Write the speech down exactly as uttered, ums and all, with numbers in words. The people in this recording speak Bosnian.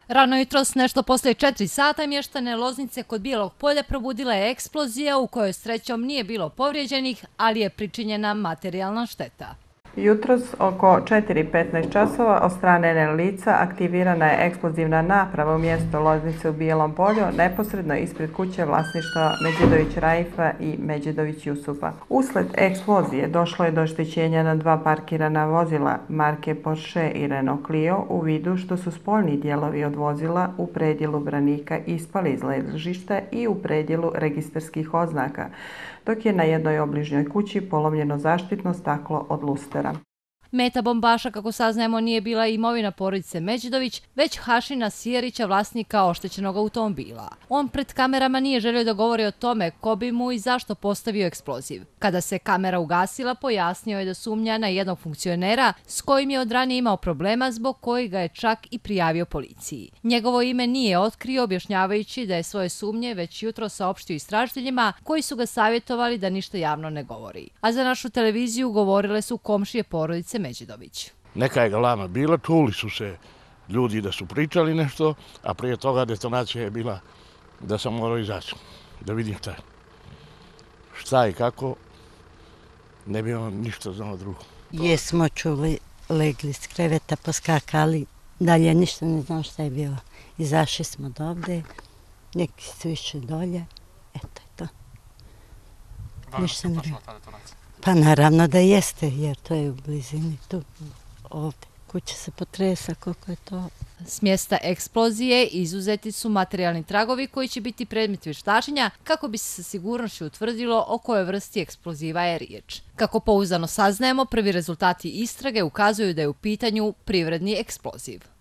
Rano jutros, nešto poslije četiri sata, mještane Loznice kod Bijelog polja probudila je eksplozija u kojoj srećom nije bilo povrijeđenih, ali je pričinjena materijalna šteta. Jutros oko četiri i petnaest časova od strane N L lica aktivirana je eksplozivna naprava u mjestu Loznice u Bijelom polju, neposredno ispred kuće vlasništva Međidović Raifa i Međidović Jusufa. Usled eksplozije došlo je do oštećenja na dva parkirana vozila marke Porsche i Renault Clio u vidu što su spoljni dijelovi od vozila u predjelu branika ispali iz ležišta i u predjelu registarskih oznaka, dok je na jednoj obližnjoj kući polomljeno zaštitno staklo od lustera. Meta bombaša, kako saznajemo, nije bila imovina porodice Međidović, već Hašina Sijerića, vlasnika oštećenog automobila. On pred kamerama nije želio da govori o tome ko bi mu i zašto postavio eksploziv. Kada se kamera ugasila, pojasnio je da sumnja na jednog funkcionera s kojim je od ranije imao problema, zbog kojeg ga je čak i prijavio policiji. Njegovo ime nije otkrio, objašnjavajući da je svoje sumnje već jutro saopštio istražiteljima koji su ga savjetovali da ništa javno ne govori. A za našu televiziju govorile su komšije porodice Međidović. Neka je galama bila, čuli su se ljudi da su pričali nešto, a prije toga detonacija je bila da sam morao izaći, da vidim šta je. Šta i kako, ne bi on ništa znao drugo. Jesmo čuli, legli s kreveta, poskakali, dalje ništa ne znam šta je bilo. Izašli smo do ovde, neki su išli dolje, eto je to. Ništa ne bilo. Pa naravno da jeste, jer to je u blizini tu, ovdje. Kuća se potresa, koliko je to. S mjesta eksplozije izuzeti su materijalni tragovi koji će biti predmet vještačenja kako bi se sa sigurnošću utvrdilo o kojoj vrsti eksploziva je riječ. Kako pouzdano saznajemo, prvi rezultati istrage ukazuju da je u pitanju privredni eksploziv.